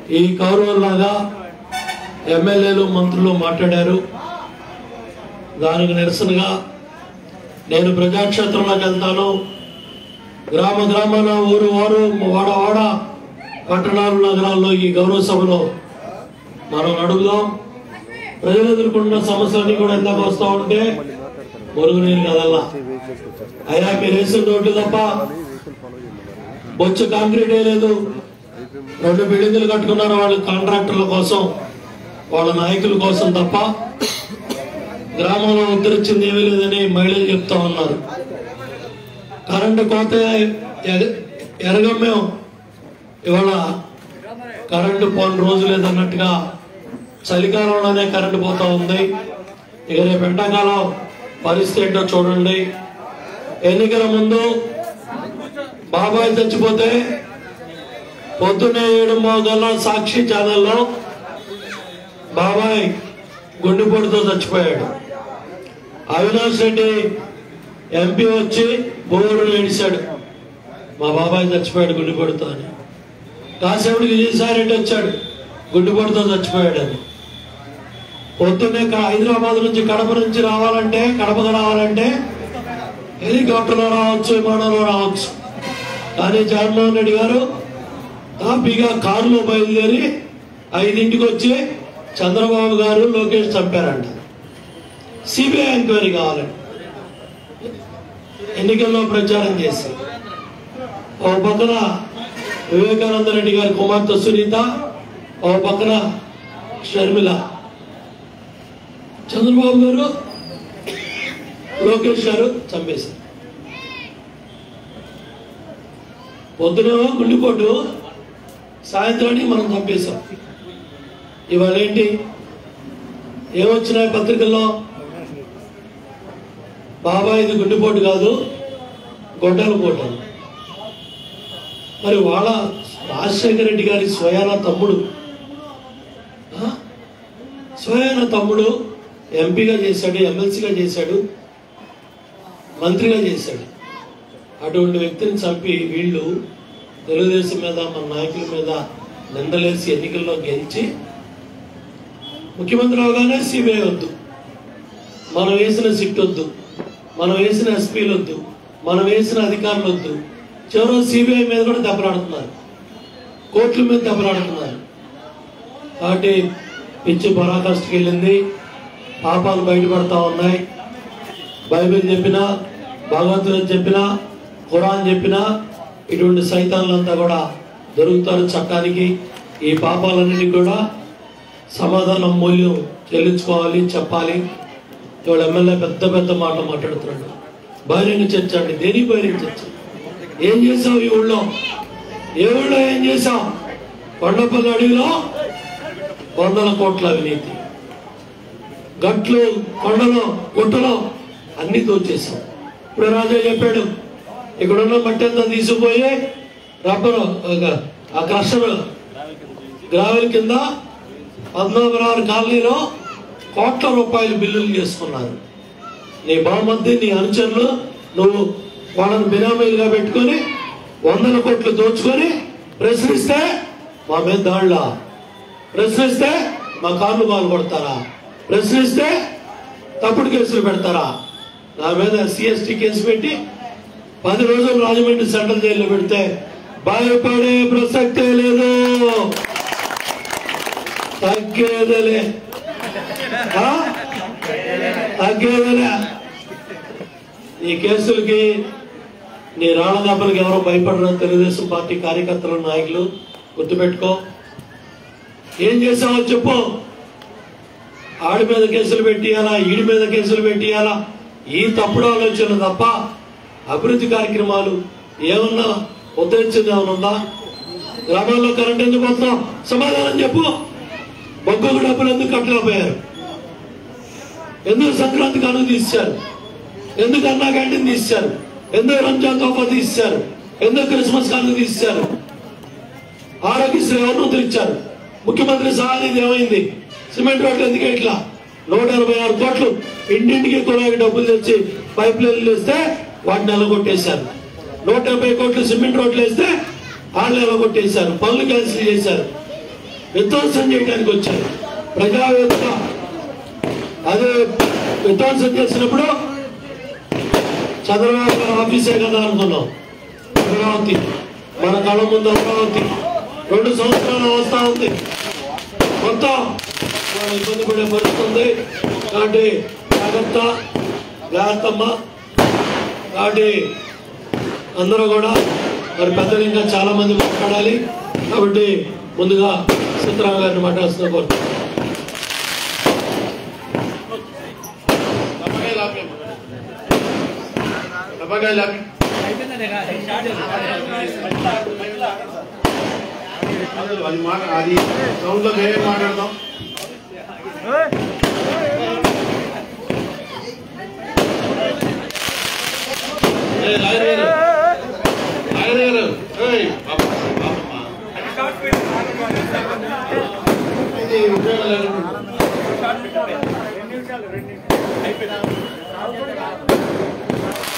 ఈ కౌరవులాగా ఎమ్మెల్యేలు మంత్రులు మాట్లాడారు. దానికి నిరసనగా నేను ప్రజాక్షేత్రంలోకి వెళ్తాను. గ్రామ గ్రామాల ఊరు వారు వాడ వాడ పట్టణాలు నగరాల్లో ఈ గౌరవ సభలో మనం అడుగుదాం. ప్రజలు ఎదుర్కొంటున్న సమస్యలన్నీ కూడా ఎందుకు వస్తూ ఉంటే మురుగునీరు కదల్లా. అయ్యా మీరు వేసిన రోడ్లు తప్ప బొచ్చు కాంక్రీటే లేదు. 2 బిల్డింగులు కట్టుకున్నారు వాళ్ళ కాంట్రాక్టర్ల కోసం, వాళ్ళ నాయకుల కోసం తప్ప గ్రామంలో ఉద్ధరించింది ఏమీ లేదని మహిళలు చెప్తా ఉన్నారు. కరెంటు కోత ఎరగం మేము ఇవాళ కరెంటు పోని రోజు లేదన్నట్టుగా చలికాలంలోనే కరెంటు పోతా ఉంది. ఇక రేపు ఎండాకాలం పరిస్థితి ఏంటో చూడండి. ఎన్నికల ముందు బాబాయ్ చచ్చిపోతే పొద్దున్నే 7:00 సాక్షి ఛానల్లో బాబాయ్ గుండెపోటుతో చచ్చిపోయాడు. అవినాష్ రెడ్డి ఎంపీ వచ్చి బోర్డు ఏడిశాడు, మా బాబాయ్ చచ్చిపోయాడు గుండెపోటుతో అని. కాసేపటికి విజయసాయిరెడ్డి వచ్చాడు, గుండెపోటుతో చచ్చిపోయాడు అని. పొద్దున్నే హైదరాబాద్ నుంచి కడపకు రావాలంటే హెలికాప్టర్లో రావచ్చు, విమానంలో రావచ్చు. కానీ జగన్మోహన్ రెడ్డి గారు తాపీగా కారులో బయలుదేరి 5ంటికి వచ్చి చంద్రబాబు గారు లోకేష్ చంపారంట. సిబిఐ ఎంక్వైరీ కావాలంట. ఎన్నికల్లో ప్రచారం చేసి ఓ పక్కన వివేకానంద రెడ్డి గారి కుమార్తె సునీత, ఓ పక్కన షర్మిల. చంద్రబాబు గారు లోకేష్ గారు చంపేశారు. పొద్దునేమో గుండెపోటు, సాయంత్రానికి మనం చంపేశాం. ఇవాళ ఏంటి ఏమొచ్చినాయి పత్రికల్లో? బాబాయిది గుండెపోటు కాదు, గొడ్డల పోటు. మరి వాళ్ళ రాజశేఖర రెడ్డి గారి స్వయాన తమ్ముడు ఎంపీగా చేశాడు, ఎమ్మెల్సీగా చేశాడు, మంత్రిగా చేశాడు. అటువంటి వ్యక్తిని చంపి వీళ్ళు తెలుగుదేశం మీద మన నాయకుల మీద నిందలేసి ఎన్నికల్లో గెలిచి ముఖ్యమంత్రి అవగానే సిబిఐ వద్దు, మనం వేసిన సిట్ వద్దు, మనం వేసిన ఎస్పీలు వద్దు, మనం వేసిన అధికారులు వద్దు. చివరి సిబిఐ మీద కూడా దెబ్బలాడుతున్నారు, కోర్టుల మీద దెబ్బలాడుతున్నారు. కాబట్టి పిచ్చి పరాకాష్ఠకి వెళ్ళింది. పాపాలు బయటపడతా ఉన్నాయి. బైబిల్ చెప్పినా, భగవంతుడు చెప్పినా, ఖురాన్ చెప్పినా ఇటువంటి సైతాన్లంతా కూడా దొరుకుతారు చట్టానికి. ఈ పాపాలన్నిటికీ కూడా సమాధానం మూల్యం చెల్లించుకోవాలి, చెప్పాలి. ఇవాళ ఎమ్మెల్యే పెద్ద పెద్ద మాటలు మాట్లాడుతున్నాడు. బహిరంగ చర్చ అండి. దేని బహిరంగ చర్చ? ఏం చేసావు ఈ ఊళ్ళో? ఏ ఊళ్ళో ఏం చేసావు? కొండపల్లి అడవిలో 100 కోట్ల అవినీతి, గట్లు, కొండలో, గుట్టలో అన్ని దోచేసాం. ఇప్పుడు రాజా చెప్పాడు, ఇక్కడున్న మట్టి అంతా తీసుకుపోయి రబ్బరు ఆ క్రషర్ గ్రావెల్ కింద 14 కాలనీలో కోట్ల రూపాయలు బిల్లులు చేసుకున్నారు. నీ బామర్ది, నీ అనుచరులు, నువ్వు వాళ్ళని బినామీలుగా పెట్టుకొని 100 కోట్లు దోచుకొని ప్రశ్నిస్తే మా మీద దాళ్ళ, ప్రశ్నిస్తే మా కార్లు బాగా కొడతారా, ప్రశ్నిస్తే తప్పుడు కేసులు పెడతారా? నా మీద SC/ST కేసు పెట్టి 10 రోజులు రాజమండ్రి సెంట్రల్ జైల్లో పెడితే భయపడే ప్రసక్తే లేదు, తగ్గేదలే. నీ కేసులకి, నీ రాళ్ల దెబ్బలకి ఎవరో భయపడరు. తెలుగుదేశం పార్టీ కార్యకర్తలు, నాయకులు గుర్తుపెట్టుకో. ఏం చేసావో చెప్పు. ఆడి మీద కేసులు పెట్టియాలా, ఈడి మీద కేసులు పెట్టియాలా, ఈ తప్పుడు ఆలోచన తప్ప అభివృద్ధి కార్యక్రమాలు ఏమన్నా ఉద్ధరించింది ఏమన్నా? గ్రామాల్లో కరెంట్ ఎందుకు పోతున్నాం? సమాధానం చెప్పు. బొగ్గు డబ్బులు ఎందుకు కట్టలేకపోయారు? ఎందుకు సంక్రాంతికి అను తీశారు? ఎందుకు అన్నా క్యాంటీన్ తీశారు? ఎందుకు రంజాన్ తోఫా తీశారు? ఎందుకు క్రిస్మస్ కాను తీశారు? ఆరోగ్యశ్రీ ఎవరిని ఉద్ధరించారు? ముఖ్యమంత్రి సహాయం ఏమైంది? సిమెంట్ రోడ్లు ఎందుకు ఇట్లా 186 కోట్లు ఇంటింటికి కొనాకి డబ్బులు తెచ్చి పైప్ లైన్లు వేస్తే వాటిని ఎలగొట్టేశారు. 170 కోట్లు సిమెంట్ రోడ్లు వేస్తే వాళ్ళు ఎలగొట్టేశారు. పనులు క్యాన్సిల్ చేశారు. విధ్వంసం చేయడానికి వచ్చారు. ప్రజావేదిక అదే విధ్వంసం చేసినప్పుడు చంద్రబాబు గారు ఆఫీసే కదా అనుకున్నాం. అమరావతి మన కళ్ళ ముందు అమరావతి 2 సంవత్సరాలు వస్తా ఉంది. మొత్తం ఇబ్బంది పడే పరిస్థితుంది. కాబట్టి జాగ్రత్తమ్మ. కాబట్టి అందరూ కూడా మరి పెద్దలు ఇంకా చాలా మంది మాట్లాడాలి. కాబట్టి ముందుగా సీతారాం గారిని మాట్లాడుతున్న కోరుతున్నాను. అది సౌండ్ లో వేరే మాట్లాడదాం. అయిపోయింది.